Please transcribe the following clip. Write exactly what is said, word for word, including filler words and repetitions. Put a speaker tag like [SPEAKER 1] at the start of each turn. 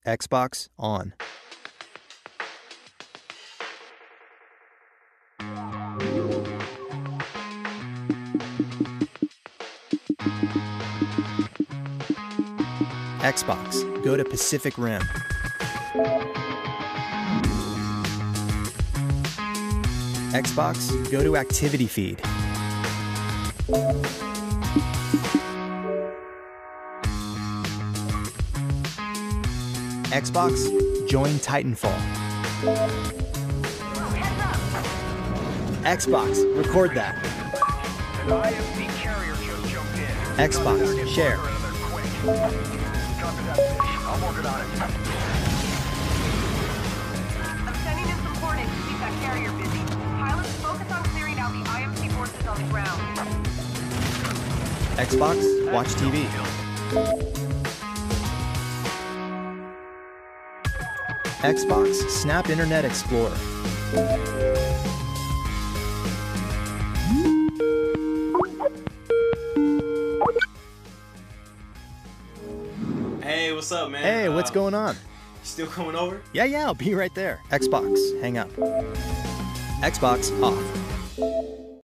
[SPEAKER 1] Xbox on. Xbox, go to Pacific Rim. Xbox, go to Activity Feed. Xbox, join Titanfall. Xbox, record that. Xbox, share.
[SPEAKER 2] I'm sending in some coordinates to keep that carrier busy. Pilots, focus on clearing out the I M C forces on the ground.
[SPEAKER 1] Xbox, watch T V. Xbox, snap Internet Explorer.
[SPEAKER 3] Hey, what's up, man?
[SPEAKER 1] Hey, what's
[SPEAKER 3] Uh,
[SPEAKER 1] going on?
[SPEAKER 3] Still coming over?
[SPEAKER 1] Yeah, yeah, I'll be right there. Xbox, hang up. Xbox, off.